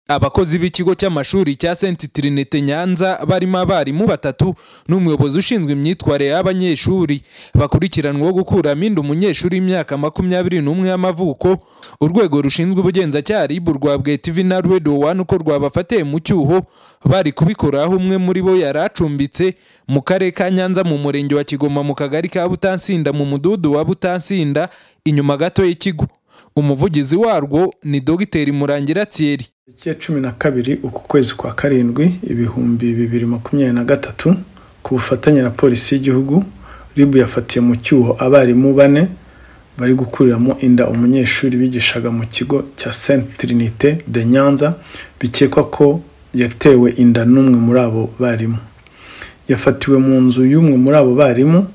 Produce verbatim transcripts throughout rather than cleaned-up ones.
Abakozi b'ikigo cy'amashuri cya Saint Trinité Nyanza barimo abarimu batatu n'umuyobozi ushinzwe imyitwarire y'abanyeshuri bakurikiranwa gukuramo inda umunyeshuri w'imyaka makumyabiri n'umwe y'amavuko. Urwego rushinzwe ubugenzacyaha R I B rwabwiye T V na Radio one uko rwabafatiye mu cyuho bari kubikoraho umwe muri bo yaracumbitse mu karere ka Nyanza mu murenge wa Kigoma mu kagari ka Butansinda mu mududu wa Butansinda inyuma gato y'ikigo. Umuvugizi warwo ni Dogiteri Murangira Thierry. Ikiya cumi na kabiri uku kwezi kwa karindwi ibihumbi bibiri makumyabiri na gatatu ku bufatanye na polisi y'igihugu R I B yafatiye mu cyuho abarimu bane bari gukuriramo inda umunyeshuri bigishaga mu kigo cya Saint Trinité de Nyanza bikekwa ko yatewe inda n'umwe muri abo barimu. Yafatiwe mu nzu y'umwe muri abo barimu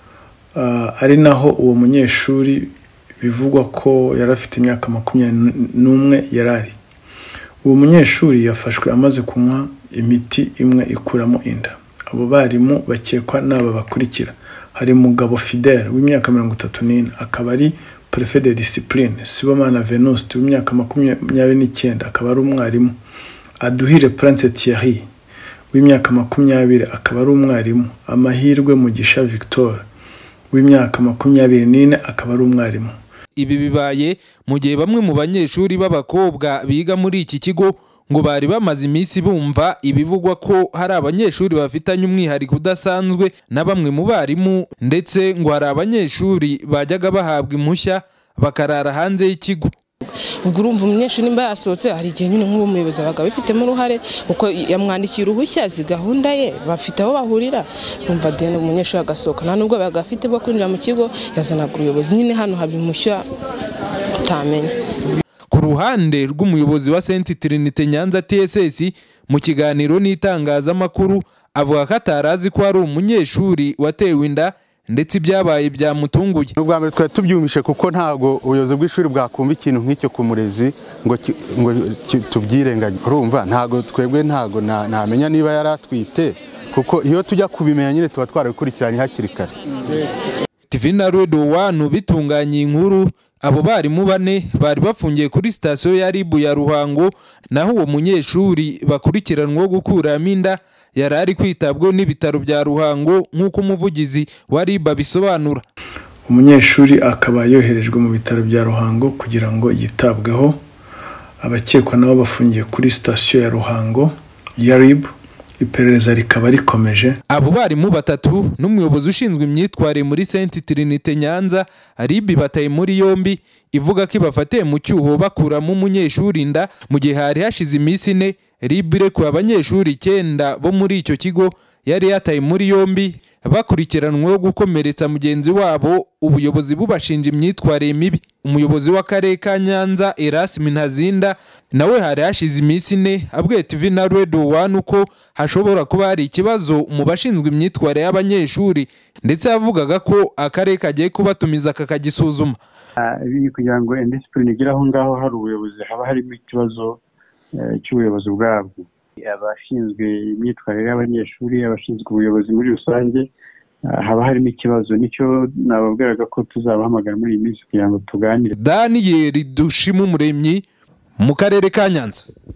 uh, ari naho uwo munyeshuri bivugwa ko yarafite imyaka makumyabiri n'umwe yarari. Uwo munyeshuri yafashwe amaze kunywa imiti imwe ikuramo inda. Abo barimu bakekwa n'aba bakurikira: hari Mugabo Fidèle w'imyaka mirongo itatu n'ine, akaba ari préfet de discipline; Sibomana Venuste w'imyaka makumyabiri n'icyenda, akaba ari umwarimu; Aduhire Prince Thierry w'imyaka makumyabiri, akaba ari umwarimu; Amahirwe Mugisha Victor w'imyaka makumyabiri n'ine, akaba ari umwarimu. Ibi bibaye mu gihe bamwe mu banyeshuri b'abakobwa biga muri iki kigo ngo bari bamaze iminsi bumva ibivugwa ko hari abanyeshuri bafitanye umwihariko udasanzwe na bamwe mu barimu, ndetse ngo hari abanyeshuri bajyaga bahabwa impushya bakarara hanze y'ikigo. Ubwo urumva umunyeshuri nimba yasohotse hari igihe nyine nk'uwo muyobozi abaga bifitemo uruhare uko yamwandikiye uruhushya zi gahunda ye bafite aho bahurira, urumva dene umunyeshuri agasohoka nta nubwo bagafite bwo kwinjira mu kigo yazanaga ubuyobozi nyine hano habimushya utamenya. Ku ruhande rw'umuyobozi wa Saint Trinité Nyanza T S S mu kiganiro n'itangazamakuru avuga ko atarazi ko ari umunyeshuri watewe inda ndetse ibyabaye byamutunguye. Ubwa mbere twa tubyumishe kuko ntago ubuyobozi bw'ishuri bwakumva ikintu nk'icyo ku murezi ngo ngo tubyirenganye. Urumva ntago twebwe ntago namenya niba yaratwite kuko iyo tujya kubimenya nyine tuba twarabikurikiranye hakiri kare. T V na Radio one bitunganye inkuru abo barimu bane bari bafungiye kuri sitasiyo ya R I B ya Ruhango, naho uwo munyeshuri bakurikiranwa gukuramo inda yarari kwitabwaho n'ibitaro bya Ruhango nk'uko umuvugizi wa R I B bisobanura. Umunyeshuri akaba yoherejwe mu bitaro bya Ruhango kugira ngo yitabweho. Abakekwa nabo bafungiye kuri sitasiyo ya Ruhango ya R I B, iperereza rikaba rikomeje. Abo barimu batatu n'umuyobozi ushinzwe imyitwarire muri Saint Trinité Nyanza R I B bataye muri yombi ivuga ko ibafatiye mu cyuho bakuramo umunyeshuri inda mu gihe hari hashize iminsi ine R I B irekuye abanyeshuri icyenda bo muri icyo kigo yari yataye muri yombi bakurikiranweho gukomeretsa mugenzi wabo, ubuyobozi bubashinja imyitwarire mibi. Umuyobozi w'akarere ka Nyanza Erasme Ntazinda nawe hari hashize iminsi ine abwiye T V na Radio one uko hashobora kuba hari ikibazo mu bashinzwe imyitwarire y'abanyeshuri, ndetse yavugaga ko akarere kagiye kubatumiza kakagisuzuma. Ibi kugira ngo indiscipline igire aho ngaho hari ubuyobozi haba harimo ikibazo cy'ubuyobozi bwabwo. Abashinzwe imyitwarire y'abanyeshuri, abashinzwe ubuyobozi muri rusange haba harimo ikibazo, nicyo nababwiraga ko tuzabahamagara muri iyi minsi kugira ngo tuganire. Daniel Dushimumuremyi mu karere ka Nyanza.